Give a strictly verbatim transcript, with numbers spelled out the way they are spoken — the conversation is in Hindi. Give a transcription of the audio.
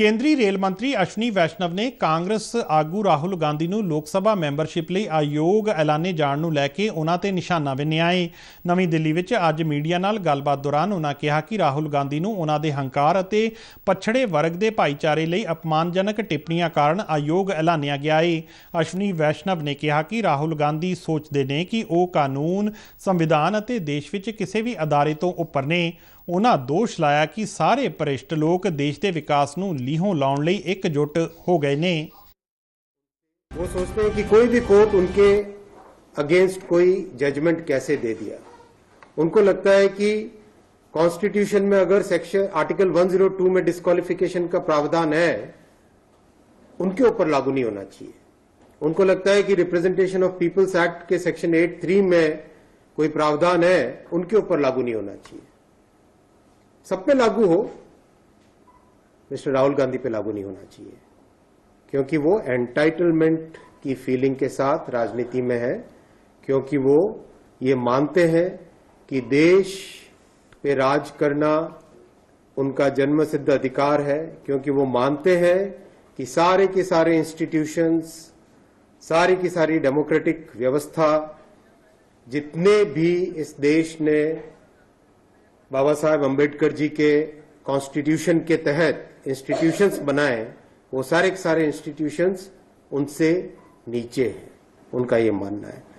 केंद्रीय रेल मंत्री अश्विनी वैष्णव ने कांग्रेस आगू राहुल गांधी ਨੂੰ लोक सभा मैंबरशिप ਲਈ आयोग ਐਲਾਨੇ ਜਾਣ ਨੂੰ ਲੈ ਕੇ ਉਹਨਾਂ ਤੇ ਨਿਸ਼ਾਨਾ ਬੰਨਿਆ ਹੈ। ਨਵੀਂ ਦਿੱਲੀ ਵਿੱਚ ਅੱਜ ਮੀਡੀਆ ਨਾਲ ਗੱਲਬਾਤ ਦੌਰਾਨ ਉਹਨਾਂ ਕਿਹਾ ਕਿ ਰਾਹੁਲ ਗਾਂਧੀ ਨੂੰ ਉਹਨਾਂ ਦੇ ਹੰਕਾਰ ਅਤੇ ਪਛੜੇ ਵਰਗ ਦੇ ਭਾਈਚਾਰੇ ਲਈ ਅਪਮਾਨਜਨਕ ਟਿੱਪਣੀਆਂ ਕਾਰਨ ਆਯੋਗ ਐਲਾਨਿਆ ਗਿਆ ਹੈ। ਅਸ਼ਵਨੀ ਵੈਸ਼ਨਵ ਨੇ ਕਿਹਾ ਕਿ ਰਾਹੁਲ ਗਾਂਧੀ ਸੋਚਦੇ ਨੇ ਕਿ ਉਹ ਕਾਨੂੰਨ, ਸੰਵਿਧਾਨ ਅਤੇ ਦੇਸ਼ ਵਿੱਚ ਕਿਸੇ ਵੀ ਅਦਾਰੇ ਤੋਂ ਉੱਪਰ ਨੇ। उन्होंने दोष लाया कि सारे भ्रिष्ट लोग देश के विकास नूं लीहों लाउण लई एकजुट हो गए ने। वो सोचते हैं कि कोई भी कोर्ट उनके अगेंस्ट कोई जजमेंट कैसे दे दिया। उनको लगता है कि कॉन्स्टिट्यूशन में अगर सेक्शन आर्टिकल एक सौ दो में डिस्क्वालिफिकेशन का प्रावधान है, उनके ऊपर लागू नहीं होना चाहिए। उनको लगता है कि रिप्रेजेंटेशन ऑफ पीपल्स एक्ट के सेक्शन एट थ्री में कोई प्रावधान है, उनके ऊपर लागू नहीं होना चाहिए। सब पे लागू हो, मिस्टर राहुल गांधी पे लागू नहीं होना चाहिए, क्योंकि वो एंटाइटलमेंट की फीलिंग के साथ राजनीति में है, क्योंकि वो ये मानते हैं कि देश पे राज करना उनका जन्मसिद्ध अधिकार है, क्योंकि वो मानते हैं कि सारे के सारे इंस्टीट्यूशंस, सारी की सारी डेमोक्रेटिक व्यवस्था, जितने भी इस देश ने बाबा साहेब अम्बेडकर जी के कॉन्स्टिट्यूशन के तहत इंस्टीट्यूशंस बनाए, वो सारे के सारे इंस्टीट्यूशंस उनसे नीचे हैं, उनका ये मानना है।